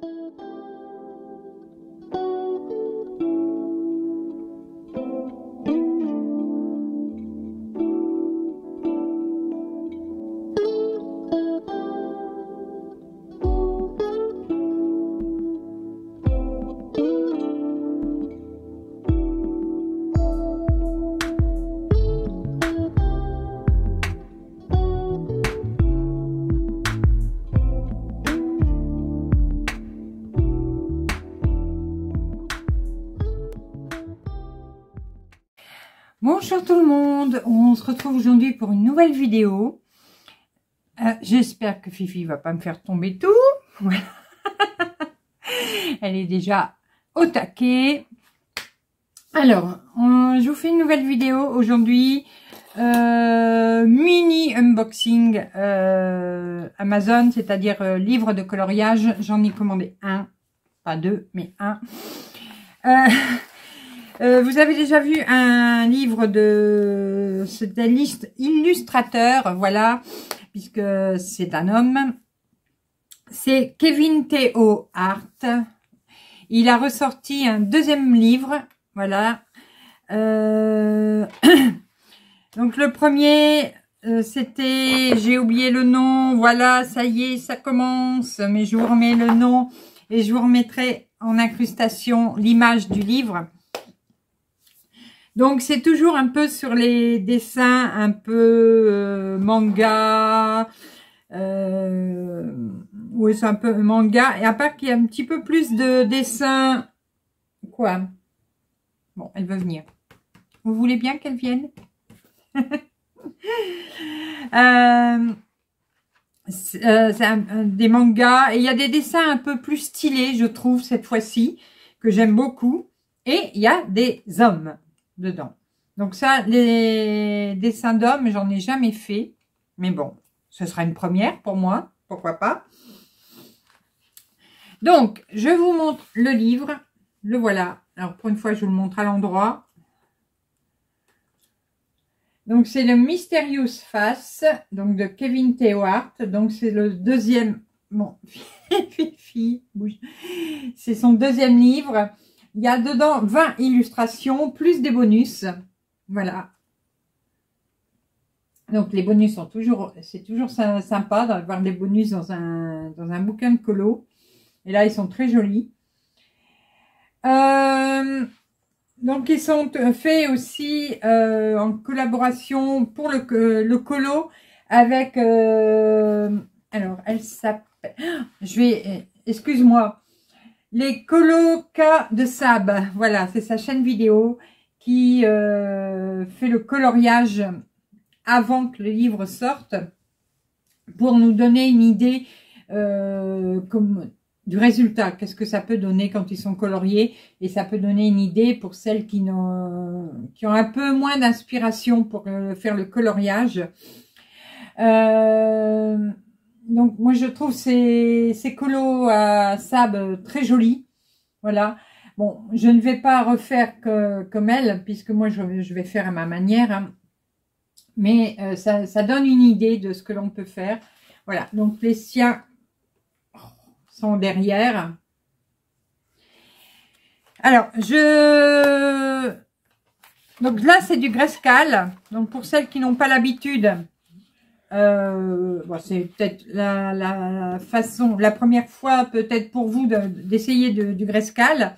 Bonjour tout le monde, on se retrouve aujourd'hui pour une nouvelle vidéo. J'espère que Fifi va pas me faire tomber tout. Voilà. Elle est déjà au taquet. Alors, je vous fais une nouvelle vidéo aujourd'hui. Mini unboxing Amazon, c'est-à-dire livre de coloriage. J'en ai commandé un, pas deux, mais un. Vous avez déjà vu un livre de cet illustrateur, voilà, puisque c'est un homme. C'est Kevin Theo Hart. Il a ressorti un deuxième livre, voilà. Donc le premier, c'était, j'ai oublié le nom, voilà, ça y est, ça commence, mais je vous remets le nom et je vous remettrai en incrustation l'image du livre. Donc, c'est toujours un peu sur les dessins, un peu manga. Oui, c'est un peu manga. Et à part qu'il y a un petit peu plus de dessins. Quoi? Bon, elle veut venir. Vous voulez bien qu'elle vienne? C'est des mangas. Et il y a des dessins un peu plus stylés, je trouve, cette fois-ci, que j'aime beaucoup. Et il y a des hommes dedans. Donc ça, les dessins d'hommes, j'en ai jamais fait. Mais bon, ce sera une première pour moi. Pourquoi pas. Donc, je vous montre le livre. Le voilà. Alors, pour une fois, je vous le montre à l'endroit. Donc, c'est le Mysterious Face, donc de Kevin Theo Hart. Donc, c'est le deuxième... Bon, Fifi, bouge. C'est son deuxième livre. Il y a dedans 20 illustrations, plus des bonus. Voilà. Donc, les bonus sont toujours... C'est toujours sympa d'avoir des bonus dans un bouquin de colo. Et là, ils sont très jolis. Donc, ils sont faits aussi en collaboration pour le colo avec... alors, elle s'appelle... Je vais... Excuse-moi. Les Colocas de Sab, voilà, c'est sa chaîne vidéo qui fait le coloriage avant que le livre sorte pour nous donner une idée du résultat, qu'est-ce que ça peut donner quand ils sont coloriés, et ça peut donner une idée pour celles qui ont un peu moins d'inspiration pour faire le coloriage. Donc, moi, je trouve ces colos à Sab très jolis. Voilà. Bon, je ne vais pas refaire comme elle, puisque moi, je vais faire à ma manière. Hein. Mais ça donne une idée de ce que l'on peut faire. Voilà. Donc, les siens sont derrière. Alors, donc là, c'est du Grayscale. Donc, pour celles qui n'ont pas l'habitude... bon, c'est peut-être la façon, la première fois peut-être pour vous d'essayer du Grayscale.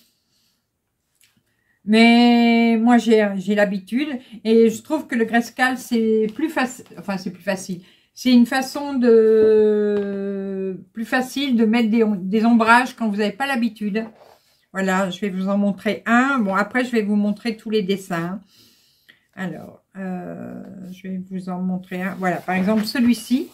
Mais moi j'ai l'habitude et je trouve que le Grayscale c'est plus facile, enfin c'est plus facile. C'est une façon plus facile de mettre des ombrages quand vous n'avez pas l'habitude. Voilà, je vais vous en montrer un. Bon, après je vais vous montrer tous les dessins. Alors, je vais vous en montrer un. Voilà, par exemple, celui-ci.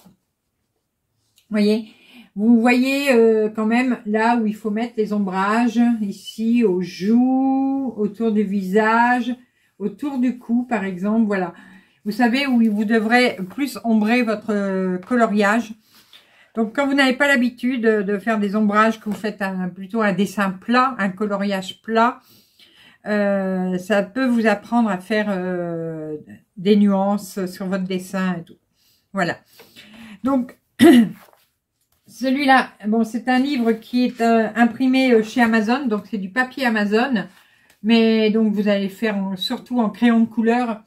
Vous voyez quand même là où il faut mettre les ombrages. Ici, aux joues, autour du visage, autour du cou, par exemple. Voilà. Vous savez où vous devrez plus ombrer votre coloriage. Donc, quand vous n'avez pas l'habitude de faire des ombrages, que vous faites plutôt un dessin plat, un coloriage plat, ça peut vous apprendre à faire des nuances sur votre dessin et tout. Voilà. Donc, Celui-là, bon, c'est un livre qui est imprimé chez Amazon, donc c'est du papier Amazon. Mais donc vous allez faire surtout en crayon de couleur.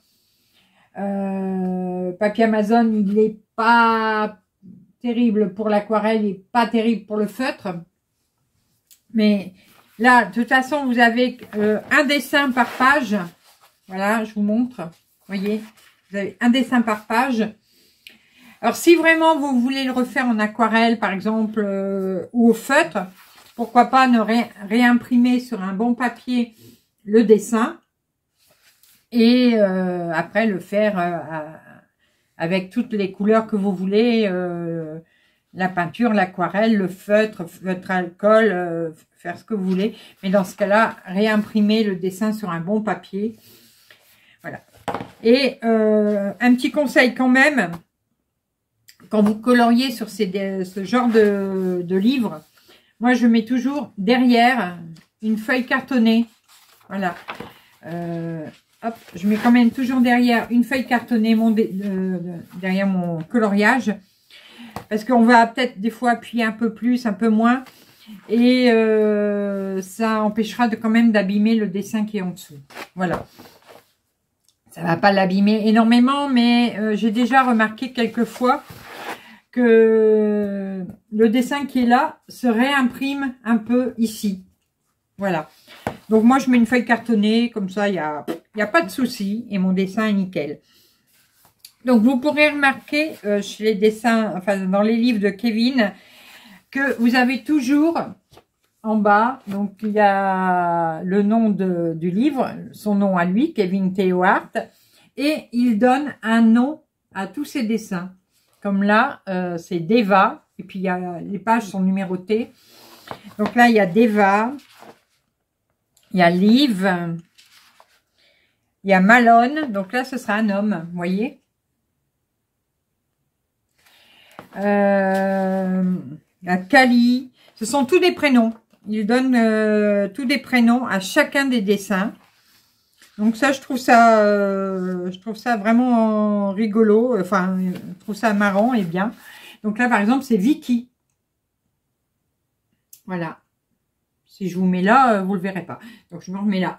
Papier Amazon, il n'est pas terrible pour l'aquarelle et pas terrible pour le feutre. Mais là, de toute façon, vous avez un dessin par page. Voilà, je vous montre. Vous voyez, vous avez un dessin par page. Alors, si vraiment vous voulez le refaire en aquarelle, par exemple, ou au feutre, pourquoi pas ne réimprimer sur un bon papier le dessin et après le faire avec toutes les couleurs que vous voulez, la peinture, l'aquarelle, le feutre alcool, faire ce que vous voulez. Mais dans ce cas-là, réimprimer le dessin sur un bon papier. Voilà. Et un petit conseil quand même, quand vous coloriez sur ce genre de livre, moi je mets toujours derrière une feuille cartonnée. Voilà. Hop, je mets quand même toujours derrière une feuille cartonnée derrière mon coloriage. Parce qu'on va peut-être des fois appuyer un peu plus, un peu moins. Et ça empêchera quand même d'abîmer le dessin qui est en dessous. Voilà. Ça va pas l'abîmer énormément, mais j'ai déjà remarqué quelques fois que le dessin qui est là se réimprime un peu ici. Voilà. Donc moi je mets une feuille cartonnée, comme ça il y a pas de souci et mon dessin est nickel. Donc vous pourrez remarquer chez les dessins, enfin dans les livres de Kevin, que vous avez toujours en bas, donc il y a le nom du livre, son nom à lui, Kevin Theohart, et il donne un nom à tous ses dessins. Comme là, c'est Deva, et puis les pages sont numérotées. Donc là, il y a Deva, il y a Liv, il y a Malone, donc là, ce sera un homme, vous voyez. Il y a Kali, ce sont tous des prénoms. Il donne tous des prénoms à chacun des dessins. Donc ça, je trouve ça vraiment rigolo. Enfin, je trouve ça marrant et bien. Donc là, par exemple, c'est Vicky. Voilà. Si je vous mets là, vous le verrez pas. Donc je me remets là.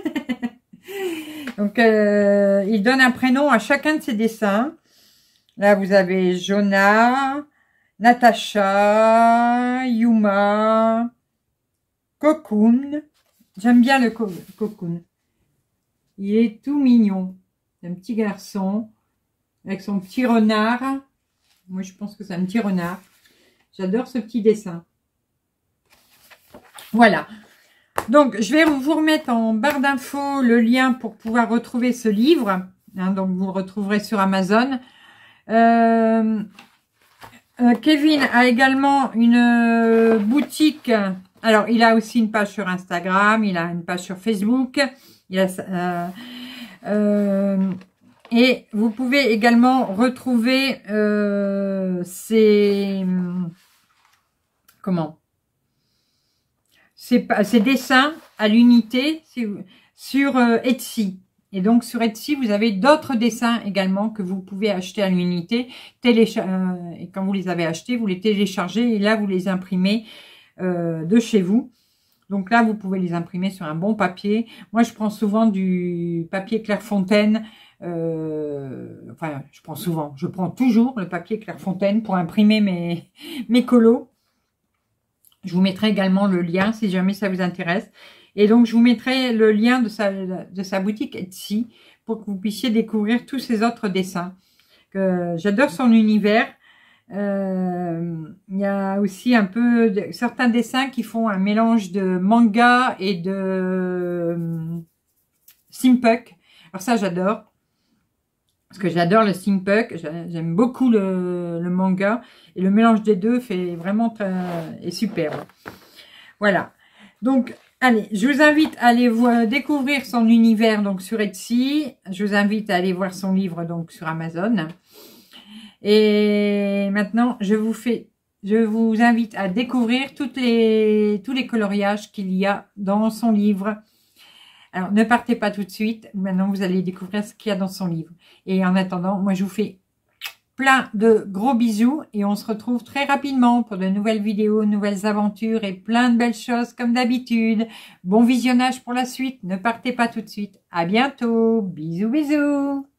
Donc il donne un prénom à chacun de ses dessins. Là, vous avez Jonah, Natacha, Yuma, Cocoon. J'aime bien le Cocoon. Il est tout mignon. C'est un petit garçon avec son petit renard. Moi, je pense que c'est un petit renard. J'adore ce petit dessin. Voilà. Donc, je vais vous remettre en barre d'infos le lien pour pouvoir retrouver ce livre. Hein, donc, vous le retrouverez sur Amazon. Kevin a également une boutique. Alors, il a aussi une page sur Instagram. Il a une page sur Facebook. Il a, et vous pouvez également retrouver ses dessins à l'unité sur Etsy. Et donc sur Etsy, vous avez d'autres dessins également que vous pouvez acheter à l'unité. Et quand vous les avez achetés, vous les téléchargez et là, vous les imprimez de chez vous. Donc là, vous pouvez les imprimer sur un bon papier. Moi, je prends souvent du papier Clairefontaine. Enfin, je prends toujours le papier Clairefontaine pour imprimer mes colos. Je vous mettrai également le lien si jamais ça vous intéresse. Et donc, je vous mettrai le lien de sa boutique Etsy pour que vous puissiez découvrir tous ses autres dessins. J'adore son univers. Il y a aussi un peu certains dessins qui font un mélange de manga et de steampunk. Alors ça, j'adore. Parce que j'adore le steampunk. J'aime beaucoup le manga. Et le mélange des deux fait vraiment est superbe. Voilà. Donc, allez, je vous invite à aller découvrir son univers donc sur Etsy. Je vous invite à aller voir son livre donc sur Amazon. Et maintenant, je vous invite à découvrir tous les coloriages qu'il y a dans son livre. Alors, ne partez pas tout de suite. Maintenant, vous allez découvrir ce qu'il y a dans son livre. Et en attendant, moi, je vous fais plein de gros bisous et on se retrouve très rapidement pour de nouvelles vidéos, nouvelles aventures et plein de belles choses comme d'habitude. Bon visionnage pour la suite. Ne partez pas tout de suite. À bientôt. Bisous, bisous.